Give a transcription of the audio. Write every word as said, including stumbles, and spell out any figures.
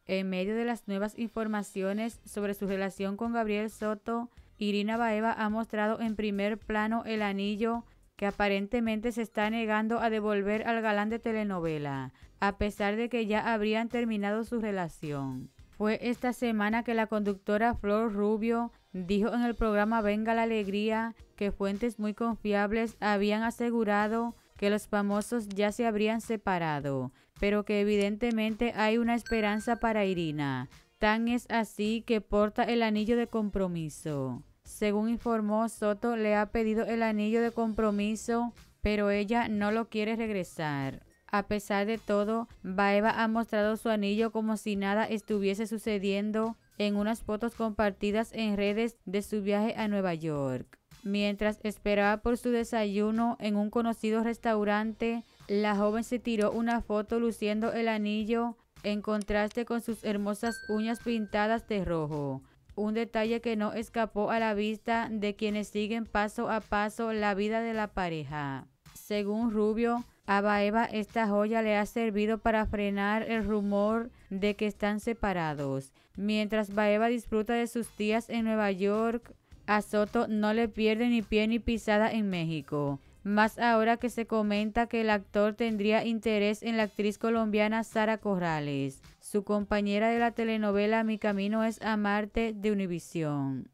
En medio de las nuevas informaciones sobre su relación con Gabriel Soto, Irina Baeva ha mostrado en primer plano el anillo que aparentemente se está negando a devolver al galán de telenovela, a pesar de que ya habrían terminado su relación. Fue esta semana que la conductora Flor Rubio dijo en el programa Venga la Alegría que fuentes muy confiables habían asegurado que los famosos ya se habrían separado, pero que evidentemente hay una esperanza para Irina. Tan es así que porta el anillo de compromiso. Según informó, Soto le ha pedido el anillo de compromiso, pero ella no lo quiere regresar. A pesar de todo, Baeva ha mostrado su anillo como si nada estuviese sucediendo en unas fotos compartidas en redes de su viaje a Nueva York. Mientras esperaba por su desayuno en un conocido restaurante, la joven se tiró una foto luciendo el anillo en contraste con sus hermosas uñas pintadas de rojo. Un detalle que no escapó a la vista de quienes siguen paso a paso la vida de la pareja. Según Rubio, a Baeva esta joya le ha servido para frenar el rumor de que están separados. Mientras Baeva disfruta de sus días en Nueva York, a Soto no le pierde ni pie ni pisada en México. Más ahora que se comenta que el actor tendría interés en la actriz colombiana Sara Corrales, su compañera de la telenovela Mi Camino es Amarte de Univisión.